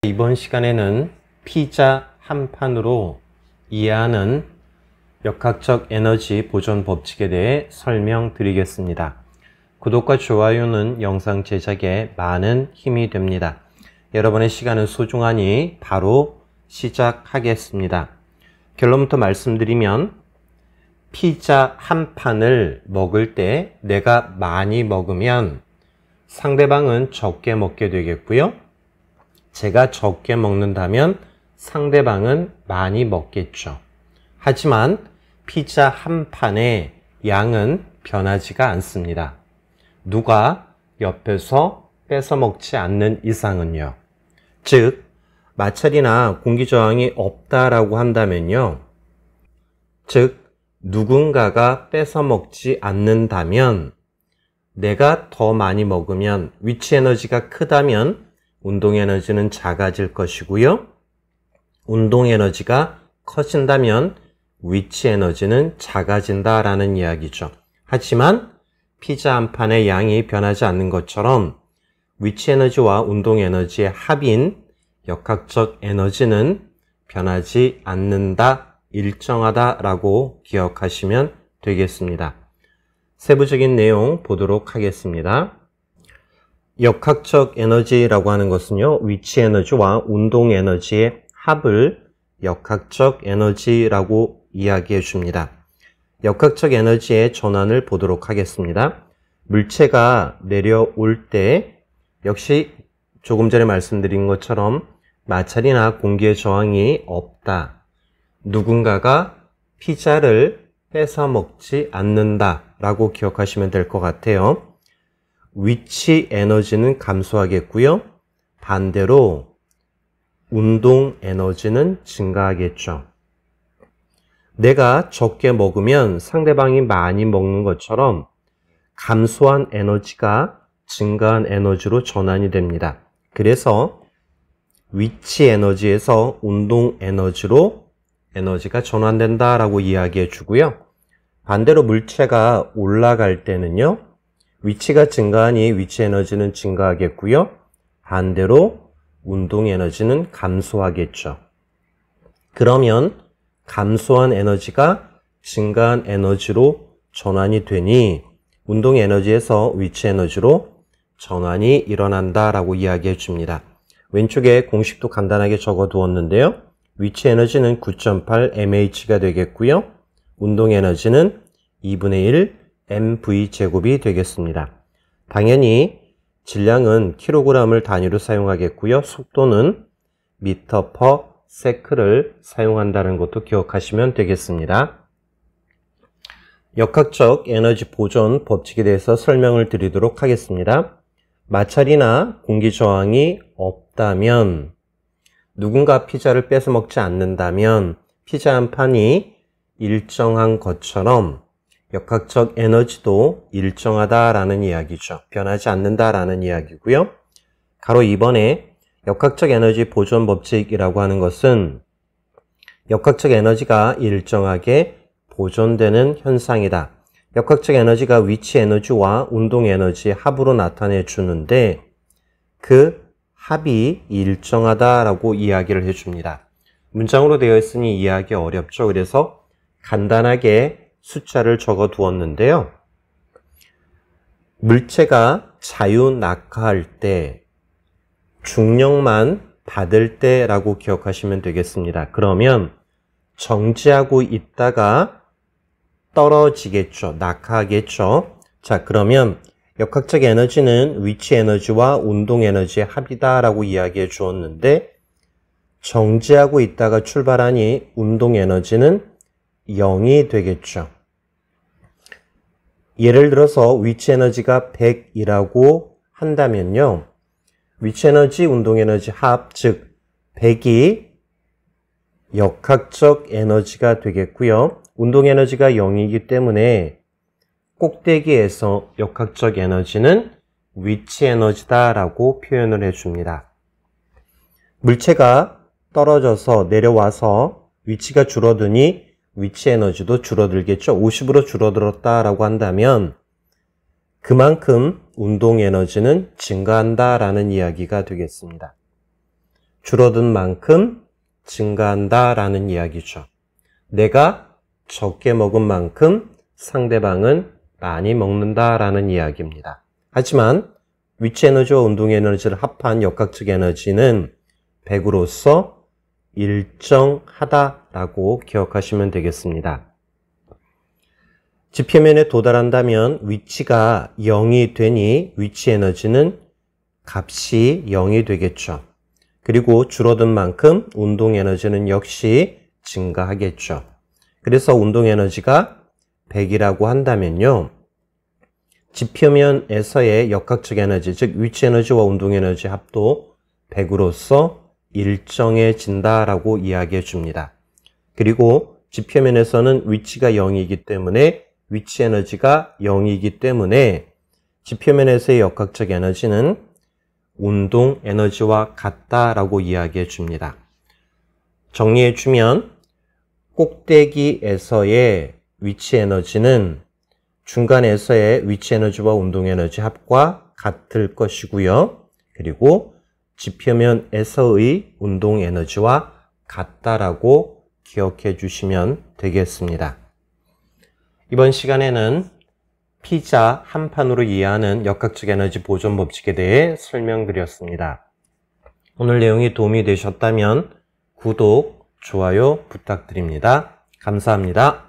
이번 시간에는 피자 한 판으로 이해하는 역학적 에너지 보존 법칙에 대해 설명드리겠습니다. 구독과 좋아요는 영상 제작에 많은 힘이 됩니다. 여러분의 시간은 소중하니 바로 시작하겠습니다. 결론부터 말씀드리면 피자 한 판을 먹을 때 내가 많이 먹으면 상대방은 적게 먹게 되겠고요. 제가 적게 먹는다면 상대방은 많이 먹겠죠. 하지만 피자 한 판의 양은 변하지가 않습니다. 누가 옆에서 뺏어 먹지 않는 이상은요. 즉, 마찰이나 공기저항이 없다라고 한다면요. 즉, 누군가가 뺏어 먹지 않는다면 내가 더 많이 먹으면 위치 에너지가 크다면 운동 에너지는 작아질 것이고요. 운동 에너지가 커진다면 위치 에너지는 작아진다라는 이야기죠. 하지만 피자 한 판의 양이 변하지 않는 것처럼 위치 에너지와 운동 에너지의 합인 역학적 에너지는 변하지 않는다, 일정하다라고 기억하시면 되겠습니다. 세부적인 내용 보도록 하겠습니다. 역학적 에너지라고 하는 것은요, 위치 에너지와 운동 에너지의 합을 역학적 에너지라고 이야기해 줍니다. 역학적 에너지의 전환을 보도록 하겠습니다. 물체가 내려올 때 역시 조금 전에 말씀드린 것처럼 마찰이나 공기의 저항이 없다. 누군가가 피자를 뺏어 먹지 않는다 라고 기억하시면 될 것 같아요. 위치 에너지는 감소하겠고요. 반대로 운동 에너지는 증가하겠죠. 내가 적게 먹으면 상대방이 많이 먹는 것처럼 감소한 에너지가 증가한 에너지로 전환이 됩니다. 그래서 위치 에너지에서 운동 에너지로 에너지가 전환된다라고 이야기해 주고요. 반대로 물체가 올라갈 때는요. 위치가 증가하니 위치 에너지는 증가하겠고요. 반대로 운동 에너지는 감소하겠죠. 그러면 감소한 에너지가 증가한 에너지로 전환이 되니 운동 에너지에서 위치 에너지로 전환이 일어난다라고 이야기해 줍니다. 왼쪽에 공식도 간단하게 적어 두었는데요. 위치 에너지는 9.8 mH가 되겠고요. 운동 에너지는 2분의 1 mv 제곱이 되겠습니다. 당연히 질량은 kg을 단위로 사용하겠고요. 속도는 미터 퍼 세크를 사용한다는 것도 기억하시면 되겠습니다. 역학적 에너지 보존 법칙에 대해서 설명을 드리도록 하겠습니다. 마찰이나 공기 저항이 없다면 누군가 피자를 뺏어 먹지 않는다면 피자 한 판이 일정한 것처럼 역학적 에너지도 일정하다라는 이야기죠. 변하지 않는다라는 이야기고요. 가로 2번에 역학적 에너지 보존 법칙이라고 하는 것은 역학적 에너지가 일정하게 보존되는 현상이다. 역학적 에너지가 위치 에너지와 운동 에너지의 합으로 나타내 주는데 그 합이 일정하다라고 이야기를 해줍니다. 문장으로 되어 있으니 이해하기 어렵죠. 그래서 간단하게 숫자를 적어 두었는데요. 물체가 자유낙하할 때, 중력만 받을 때라고 기억하시면 되겠습니다. 그러면 정지하고 있다가 떨어지겠죠. 낙하하겠죠. 자, 그러면 역학적 에너지는 위치 에너지와 운동 에너지의 합이다라고 이야기해 주었는데 정지하고 있다가 출발하니 운동 에너지는 0이 되겠죠. 예를 들어서 위치 에너지가 100이라고 한다면요. 위치 에너지, 운동 에너지 합, 즉 100이 역학적 에너지가 되겠고요. 운동 에너지가 0이기 때문에 꼭대기에서 역학적 에너지는 위치 에너지다라고 표현을 해줍니다. 물체가 떨어져서 내려와서 위치가 줄어드니 위치 에너지도 줄어들겠죠. 50으로 줄어들었다라고 한다면 그만큼 운동 에너지는 증가한다라는 이야기가 되겠습니다. 줄어든 만큼 증가한다 라는 이야기죠. 내가 적게 먹은 만큼 상대방은 많이 먹는다 라는 이야기입니다. 하지만 위치 에너지와 운동 에너지를 합한 역학적 에너지는 100으로서 일정하다라고 기억하시면 되겠습니다. 지표면에 도달한다면 위치가 0이 되니 위치 에너지는 값이 0이 되겠죠. 그리고 줄어든 만큼 운동 에너지는 역시 증가하겠죠. 그래서 운동 에너지가 100이라고 한다면요. 지표면에서의 역학적 에너지, 즉 위치 에너지와 운동 에너지 합도 100으로서 일정해진다라고 이야기해 줍니다. 그리고 지표면에서는 위치가 0이기 때문에 위치 에너지가 0이기 때문에 지표면에서의 역학적 에너지는 운동 에너지와 같다라고 이야기해 줍니다. 정리해 주면 꼭대기에서의 위치 에너지는 중간에서의 위치 에너지와 운동 에너지 합과 같을 것이고요. 그리고 지표면에서의 운동 에너지와 같다라고 기억해 주시면 되겠습니다. 이번 시간에는 피자 한 판으로 이해하는 역학적 에너지 보존 법칙에 대해 설명드렸습니다. 오늘 내용이 도움이 되셨다면 구독, 좋아요 부탁드립니다. 감사합니다.